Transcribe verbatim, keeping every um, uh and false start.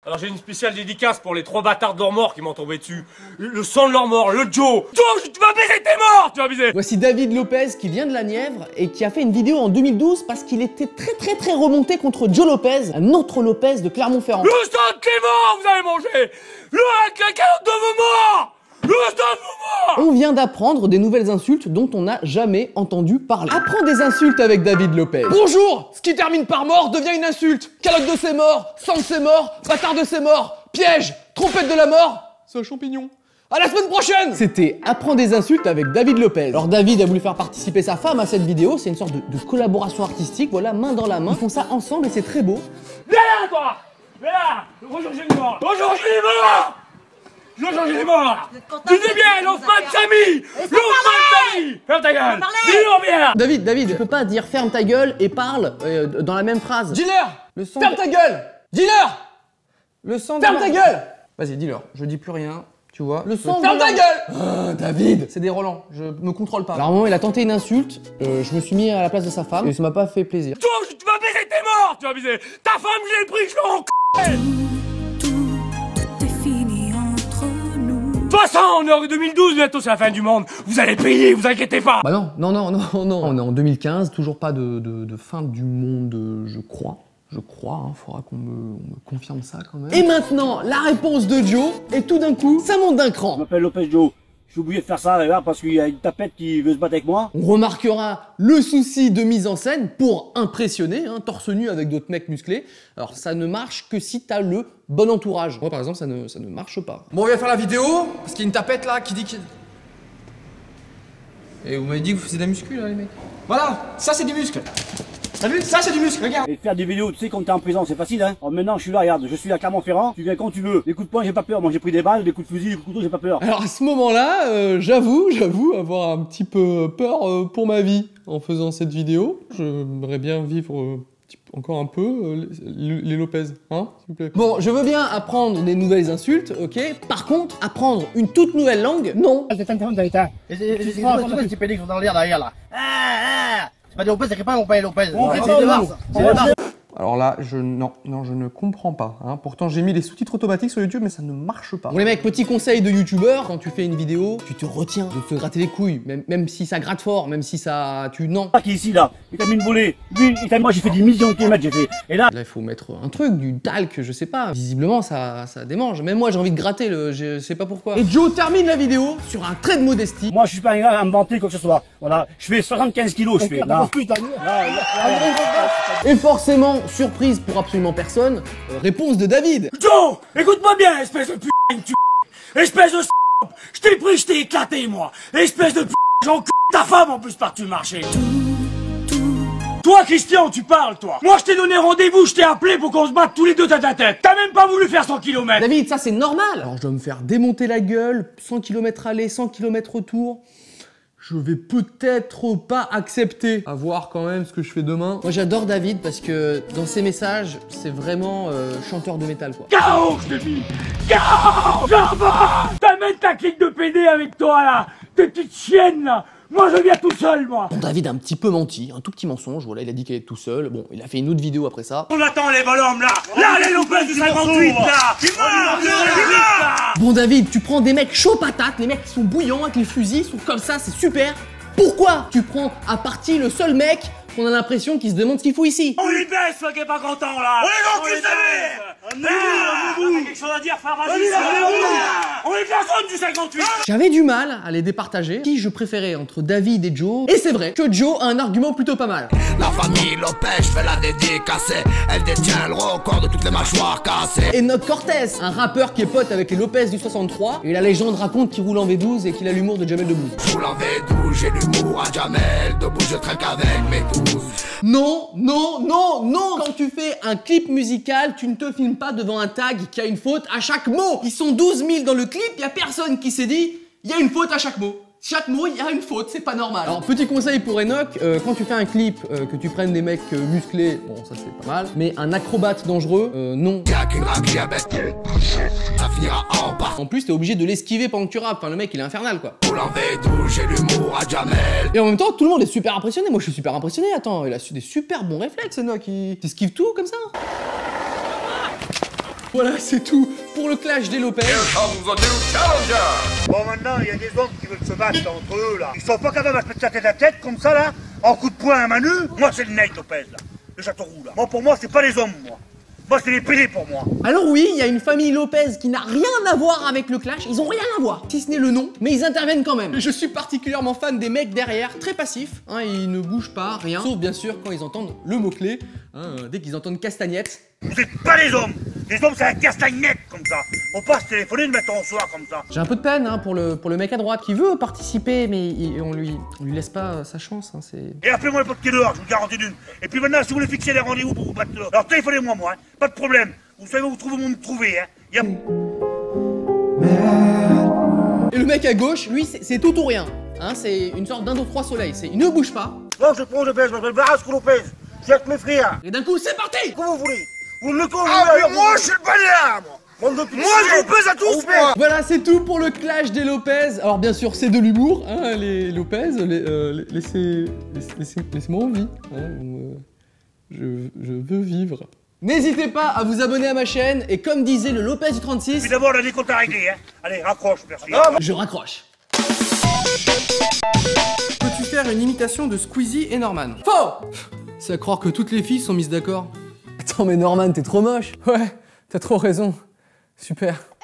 Alors j'ai une spéciale dédicace pour les trois bâtards de leur mort qui m'ont tombé dessus. Le, le sang de leur mort, le Joe. Joe, tu vas baiser, t'es mort, tu vas baiser. Voici David Lopez qui vient de la Nièvre et qui a fait une vidéo en deux mille douze parce qu'il était très très très remonté contre Joe Lopez, un autre Lopez de Clermont-Ferrand. Le sang de Clément, vous avez mangé. Le la carotte de vos morts. Le sang de vos morts. On vient d'apprendre des nouvelles insultes dont on n'a jamais entendu parler. Apprends des insultes avec David Lopez. Bonjour. Ce qui termine par mort devient une insulte. Calotte de ses morts, sang de ses morts, bâtard de ses morts, piège, trompette de la mort, c'est un champignon. À la semaine prochaine. C'était Apprends des insultes avec David Lopez. Alors David a voulu faire participer sa femme à cette vidéo, c'est une sorte de, de collaboration artistique, voilà, main dans la main. Ils font ça ensemble et c'est très beau. Viens là, toi. Viens là. Bonjour, j'ai les morts. Bonjour, j'ai les morts. Bonjour, j'ai les morts. Tu dis bien, l'offre pas de Samy. L'offre pas de Samy. Ferme ta gueule. Dis-nous bien. David, David, tu peux pas dire ferme ta gueule et parle euh, dans la même phrase. Dis-leur. Le son. Ferme ta gueule. Dis-leur. Le sang. Ferme ta gueule. Vas-y, dis-leur. Je dis plus rien. Tu vois, le son. Ferme ta gueule. Oh, David. C'est des Roland, je me contrôle pas. Alors, à un moment, il a tenté une insulte, euh, je me suis mis à la place de sa femme et ça m'a pas fait plaisir. Toi, tu vas baiser, t'es mort. Tu vas baiser. Ta femme, j'ai le prix, je l'en c***. Tout, tout est fini entre nous. De toute façon, on est en deux mille douze, bientôt c'est la fin du monde. Vous allez payer, vous inquiétez pas. Bah non, non, non, non, non. On est en deux mille quinze, toujours pas de, de, de fin du monde, je crois. Je crois, hein, faudra qu'on me, on me confirme ça quand même. Et maintenant, la réponse de Joe, et tout d'un coup, ça monte d'un cran. Je m'appelle Lopez Joe. J'ai oublié de faire ça là, parce qu'il y a une tapette qui veut se battre avec moi. On remarquera le souci de mise en scène pour impressionner, hein, torse nu avec d'autres mecs musclés. Alors ça ne marche que si t'as le bon entourage. Moi par exemple, ça ne, ça ne marche pas. Bon, on vient faire la vidéo, parce qu'il y a une tapette là qui dit qu'il... Et vous m'avez dit que vous faisiez de la muscu là les mecs. Voilà, ça c'est du muscle. T'as vu? Ça c'est du muscle, regarde. Et faire des vidéos, tu sais, quand t'es en prison, c'est facile, hein. Alors maintenant, je suis là, regarde, je suis à Clermont-Ferrand, tu viens quand tu veux. Des coups de poing, j'ai pas peur. Moi, j'ai pris des balles, des coups de fusil, des coups de couteau, j'ai pas peur. Alors à ce moment-là, euh, j'avoue, j'avoue avoir un petit peu peur euh, pour ma vie en faisant cette vidéo. J'aimerais bien vivre euh, encore un peu euh, les, les Lopez, hein, s'il vous plaît. Bon, je veux bien apprendre des nouvelles insultes, ok. Par contre, apprendre une toute nouvelle langue, non. Alors là, je non, non, je ne comprends pas. Hein. Pourtant, j'ai mis les sous-titres automatiques sur YouTube, mais ça ne marche pas. Bon les mecs, petit conseil de youtubeur, quand tu fais une vidéo, tu te retiens de te gratter les couilles, même, même si ça gratte fort, même si ça, tu non. Qui est ici là, il t'a mis une volée. Lui, il t'a moi j'ai fait des millions de kilomètres, j'ai fait. Et là, là, il faut mettre un truc, du talc, je sais pas. Visiblement, ça, ça démange. Même moi, j'ai envie de gratter le, je sais pas pourquoi. Et Joe termine la vidéo sur un trait de modestie. Moi, je suis pas un gars à me vanter quoi que ce soit. Voilà, je fais soixante-quinze kilos, je fais. Là. Et forcément, surprise pour absolument personne, euh, réponse de David. Joe, écoute-moi bien, espèce de p***, tu espèce de s***, je t'ai pris, je t'ai éclaté, moi. Espèce de p***, j'en c*** ta femme en plus par-dessus le marché. Toi, Christian, tu parles, toi. Moi, je t'ai donné rendez-vous, je t'ai appelé pour qu'on se batte tous les deux tête à tête. T'as même pas voulu faire cent kilomètres. David, ça c'est normal. Alors, je dois me faire démonter la gueule, cent kilomètres aller, cent kilomètres retour. Je vais peut-être pas accepter à voir quand même ce que je fais demain. Moi j'adore David parce que dans ses messages, c'est vraiment euh, chanteur de métal quoi. K O, je te dis. K O. J'en vas. T'amènes ta clique de P D avec toi là. Tes petites chiennes là. Moi je viens tout seul moi. Bon, David a un petit peu menti, un tout petit mensonge, voilà, il a dit qu'il était tout seul. Bon, il a fait une autre vidéo après ça. On attend les bonhommes là. Là les Lopez du cinquante-huit là. Qui meurt, là. Bon David, tu prends des mecs chauds patates, les mecs qui sont bouillants avec les fusils, ils sont comme ça, c'est super. Pourquoi tu prends à partie le seul mec qu'on a l'impression qu'il se demande ce qu'il fout ici? On lui baisse, le qui est pas content là. On est gentil, on est quelque chose à dire, frère, vas-y. On est de la zone du cinquante-huit. J'avais du mal à les départager. Qui je préférais entre David et Joe. Et c'est vrai que Joe a un argument plutôt pas mal. La famille Lopez, je fais la dédicacée. Elle détient le record de toutes les mâchoires cassées. Et Enoch Cortez, un rappeur qui est pote avec les Lopez du soixante-trois. Et la légende raconte qu'il roule en V douze et qu'il a l'humour de Jamel Debbouze. Je roule en V douze, j'ai l'humour à Jamel Debbouze, je traîne qu'avec mes douze. Non, non, non, non. Quand tu fais un clip musical, tu ne te filmes pas devant un tag qui a une faute à chaque mot. Ils sont douze mille dans le clip, il y a personne qui s'est dit il y a une faute à chaque mot. Chaque mot, il y a une faute, c'est pas normal. Alors, petit conseil pour Enoch, euh, quand tu fais un clip, euh, que tu prennes des mecs euh, musclés, bon, ça c'est pas mal, mais un acrobate dangereux, euh, non. Y'a qu'une rap diabète, ça finira en bas. En plus, t'es obligé de l'esquiver pendant que tu rappes. Enfin, le mec, il est infernal, quoi. Roule en V douze, j'ai l'humour à Jamel. Et en même temps, tout le monde est super impressionné. Moi, je suis super impressionné. Attends, il a des super bons réflexes, Enoch. Il t'esquive tout comme ça. Voilà, c'est tout pour le clash des Lopez. Bon, maintenant, il y a des hommes qui veulent se battre entre eux, là. Ils sont pas capables de se mettre sa tête à tête, comme ça, là, en coup de poing à main nue. Moi, c'est le Nate Lopez, là. Le Châteauroux, là. Moi, pour moi, c'est pas les hommes, moi. Moi, c'est les pédés pour moi. Alors oui, il y a une famille Lopez qui n'a rien à voir avec le clash, ils ont rien à voir, si ce n'est le nom, mais ils interviennent quand même. Je suis particulièrement fan des mecs derrière, très passifs, hein, ils ne bougent pas, rien, sauf bien sûr quand ils entendent le mot-clé, hein, dès qu'ils entendent castagnette. Vous êtes pas les hommes. Les hommes, c'est la castagnette, comme ça. Faut pas se téléphoner de mettre en soir, comme ça. J'ai un peu de peine hein, pour, le, pour le mec à droite qui veut participer, mais il, on, lui, on lui laisse pas sa chance, hein, c'est... Et appelez-moi le pote qui est dehors, je vous le garantis d'une. Et puis maintenant, si vous voulez fixer des rendez-vous pour vous battre dehors, alors téléphonez-moi, moi, hein. Pas de problème. Vous savez où vous trouvez mon me trouver, hein. Y a... Et le mec à gauche, lui, c'est tout ou rien. Hein, c'est une sorte d'un deux trois soleils, c'est il ne bouge pas. Moi, je prends, je baisse, je m'appelle Varasco Lopez. Je suis avec mes frères. Et d'un coup, c'est parti. Comment vous voulez? Vous me mettez en Ah, mais moi, je suis le baléa, moi. Moi, je vous pèse à tous, moi. Voilà, c'est tout pour le clash des Lopez. Alors bien sûr, c'est de l'humour, hein, les Lopez. Les, euh, laissez, laissez, laissez-moi en vie. Hein, euh, je, je veux vivre. N'hésitez pas à vous abonner à ma chaîne et comme disait le Lopez du trente-six... Puis d'abord, on a des comptes à régler, hein. Allez, raccroche, merci. Je raccroche. Peux-tu faire une imitation de Squeezie et Norman? Faux. C'est à croire que toutes les filles sont mises d'accord. Attends, mais Norman, t'es trop moche. Ouais, t'as trop raison. Super.